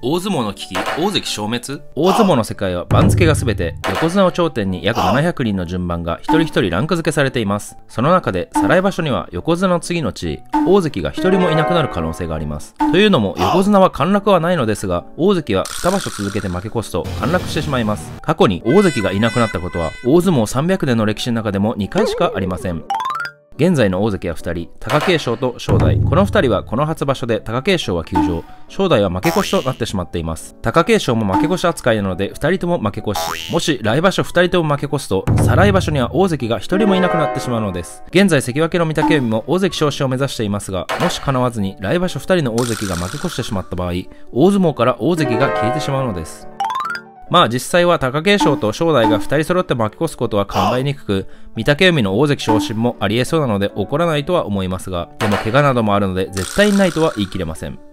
大相撲の危機、大関消滅。 大相撲の世界は番付が全て横綱を頂点に約700人の順番が一人一人ランク付けされています。その中で再来場所には横綱の次の地位、大関が一人もいなくなる可能性があります。というのも横綱は陥落はないのですが、大関は2場所続けて負け越すと陥落してしまいます。過去に大関がいなくなったことは大相撲300年の歴史の中でも2回しかありません。現在の大関は2人、貴景勝と正代。この2人はこの初場所で貴景勝は休場、正代は負け越しとなってしまっています。貴景勝も負け越し扱いなので2人とも負け越し、もし来場所2人とも負け越すと、再来場所には大関が1人もいなくなってしまうのです。現在関脇の御嶽海も大関昇進を目指していますが、もし叶わずに来場所2人の大関が負け越してしまった場合、大相撲から大関が消えてしまうのです。まあ実際は貴景勝と正代が2人揃って負け越すことは考えにくく、御嶽海の大関昇進もありえそうなので起こらないとは思いますが、でも怪我などもあるので絶対にないとは言い切れません。